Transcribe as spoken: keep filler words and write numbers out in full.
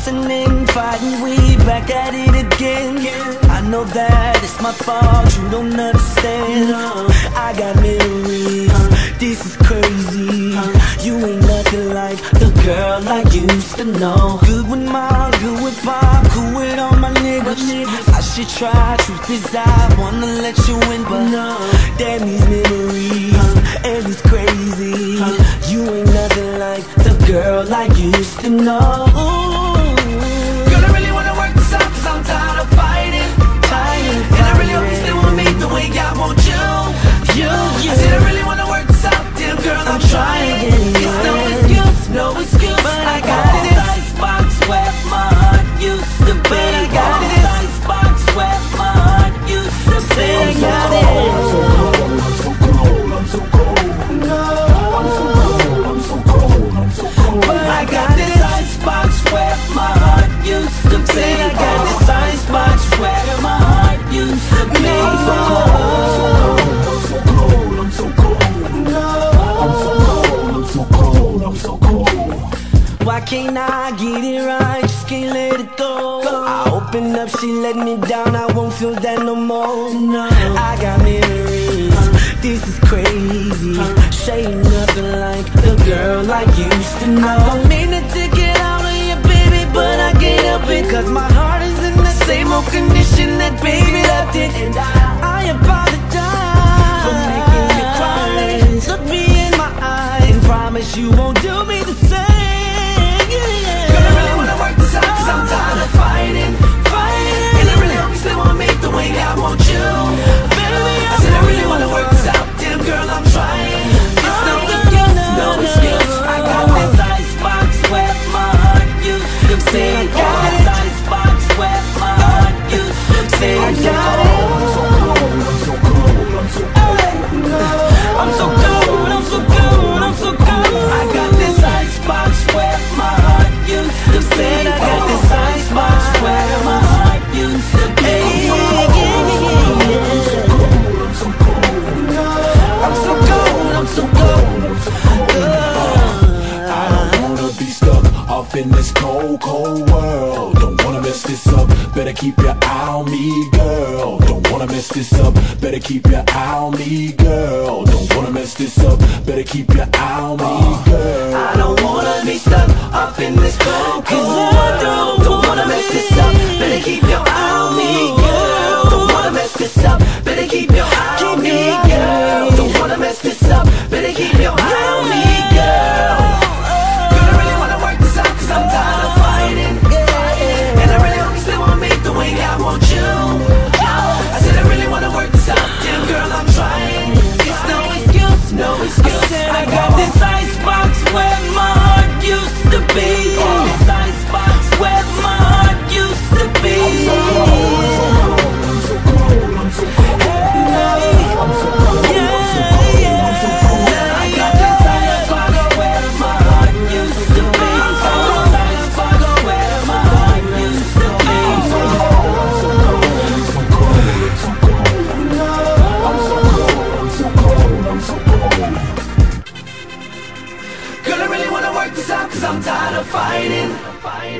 listening, fighting, we back at it again. I know that it's my fault, you don't understand. I got memories, this is crazy. You ain't nothing like the girl I used to know. Good with mom, good with pop, cool with all my niggas. I should try, truth is I wanna let you in, but no. Damn these memories, and it's crazy. You ain't nothing like the girl I used to know. Girl, I really wanna work this out, cause I'm tired of fighting, Tired, and I really hope you stay with me the way I want you. You, you. I said I really wanna work this out, damn girl, I'm trying. It's no excuse, no excuse, but I got this icebox where my heart used to be. But I got this icebox where my heart used to be. I got it. I'm so cold, I'm so cold, I'm so cold. No. I'm so cold, I'm so cold, I'm so cold. But I got this icebox where my heart used to be. I got this icebox where my heart used to be. I'm so cold, I'm so cold, I'm so cold. I'm so cold, I'm so cold, I'm so cold. Why can't I get it right? Just can't let it go. I open up, she let me down. I won't feel that no more. No, I got memories. This is crazy. She ain't nothing like the girl I used to know. I don't mean it to get out of you, baby, but I can't help it, cause my heart is in the same old condition that baby left it. And I, I apologize for making you cry. Look me in my eyes and promise you won't do me the same. Girl, I really wanna work this out, cause I'm tired of fighting, fighting. And I really hope you still want me the way I want you. I said I really wanna work this out, damn girl, I'm trying. It's no excuse, no excuse. I got this icebox where my heart used to be. I got this icebox where my heart used to be. I got it. I'm so cold, I'm so cold, I'm so cold. I'm so cold, I'm so cold, I'm so cold. I got this icebox where my heart used to be. I got this icebox where my heart used to be. I'm so cold, I'm so cold, I'm so cold. I don't wanna be stuck off in this cold, cold world. Don't wanna mess this up, better keep your eye on me, girl. Don't wanna mess this up, better keep your eye on me, girl. Don't wanna mess this up, better keep your eye on me, girl. I don't wanna be stuck up in this cold, cold world. Don't wanna mess this up, better keep your eye on me, girl. Don't wanna mess this up, better keep your eye on me, girl. Don't wanna mess this up, better keep your eye on me, girl. Girl, I really wanna work this out, cause I'm tired of fighting, and I really hope you still want me the way I want you. I said I really wanna work this out, damn girl, I'm trying. It's no excuse, no excuse. I got this icebox where my heart used to be. This icebox where my heart used to be. I'm so cold, I'm so cold, I'm so cold. I'm so cold, I'm so cold, I'm so cold. I got this icebox where my heart used to be. This icebox where my heart used to be. I'm so cold, I'm so cold, I'm so cold, I'm so cold. I'm so cold, I'm so cold, I'm so cold. Girl, I really wanna work this out, cause I'm tired of fighting.